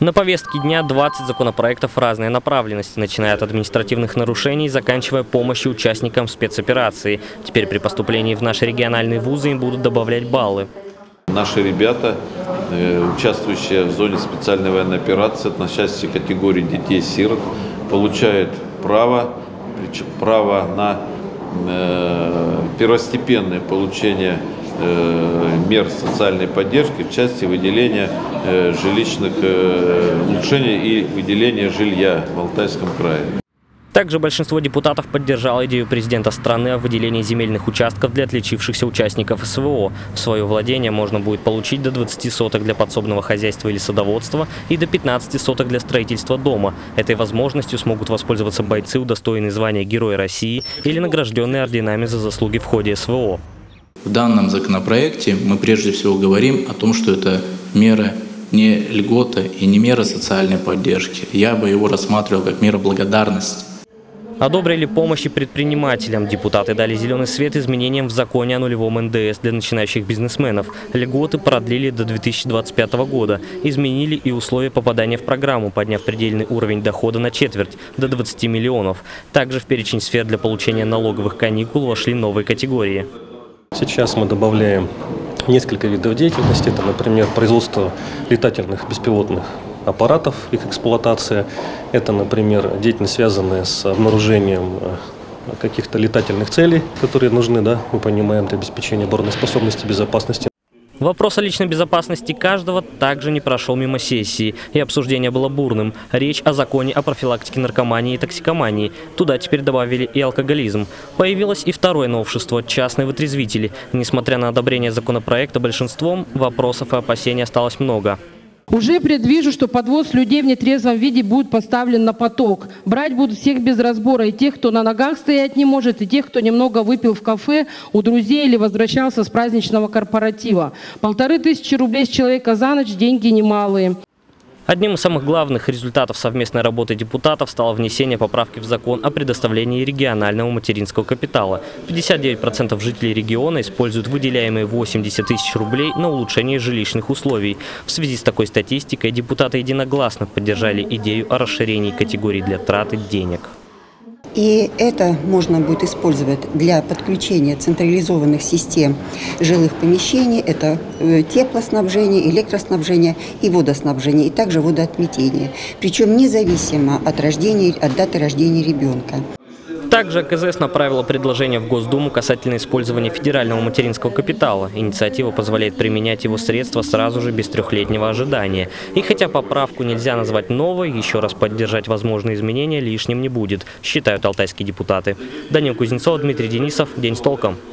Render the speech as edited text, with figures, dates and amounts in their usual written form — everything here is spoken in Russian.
На повестке дня 20 законопроектов разной направленности, начиная от административных нарушений, заканчивая помощью участникам спецоперации. Теперь при поступлении в наши региональные вузы им будут добавлять баллы. Наши ребята, участвующие в зоне специальной военной операции, относящиеся к категории детей-сирот, получают право на первостепенное получение мер социальной поддержки в части выделения жилищных улучшений и выделения жилья в Алтайском крае. Также большинство депутатов поддержало идею президента страны о выделении земельных участков для отличившихся участников СВО. В свое владение можно будет получить до 20 соток для подсобного хозяйства или садоводства и до 15 соток для строительства дома. Этой возможностью смогут воспользоваться бойцы, удостоенные звания Героя России или награжденные орденами за заслуги в ходе СВО. В данном законопроекте мы прежде всего говорим о том, что это мера не льгота и не мера социальной поддержки. Я бы его рассматривал как мера благодарности. Одобрили помощи предпринимателям. Депутаты дали зеленый свет изменениям в законе о нулевом НДС для начинающих бизнесменов. Льготы продлили до 2025 года. Изменили и условия попадания в программу, подняв предельный уровень дохода на четверть, до 20 миллионов. Также в перечень сфер для получения налоговых каникул вошли новые категории. Сейчас мы добавляем несколько видов деятельности. Это, например, производство летательных беспилотных аппаратов, их эксплуатация. Это, например, деятельность, связанная с обнаружением каких-то летательных целей, которые нужны, мы понимаем, для обеспечения обороноспособности, безопасности. Вопрос о личной безопасности каждого также не прошел мимо сессии, и обсуждение было бурным. Речь о законе о профилактике наркомании и токсикомании. Туда теперь добавили и алкоголизм. Появилось и второе новшество – частные вытрезвители. Несмотря на одобрение законопроекта большинством, вопросов и опасений осталось много. Уже предвижу, что подвоз людей в нетрезвом виде будет поставлен на поток. Брать будут всех без разбора, и тех, кто на ногах стоять не может, и тех, кто немного выпил в кафе у друзей или возвращался с праздничного корпоратива. 1500 рублей с человека за ночь – деньги немалые. Одним из самых главных результатов совместной работы депутатов стало внесение поправки в закон о предоставлении регионального материнского капитала. 59% жителей региона используют выделяемые 80 тысяч рублей на улучшение жилищных условий. В связи с такой статистикой депутаты единогласно поддержали идею о расширении категорий для траты денег. И это можно будет использовать для подключения централизованных систем жилых помещений. Это теплоснабжение, электроснабжение и водоснабжение, и также водоотметение. Причем независимо от даты рождения ребенка. Также АКЗС направила предложение в Госдуму касательно использования федерального материнского капитала. Инициатива позволяет применять его средства сразу же без трехлетнего ожидания. И хотя поправку нельзя назвать новой, еще раз поддержать возможные изменения лишним не будет, считают алтайские депутаты. Данил Кузнецов, Дмитрий Денисов. День с толком.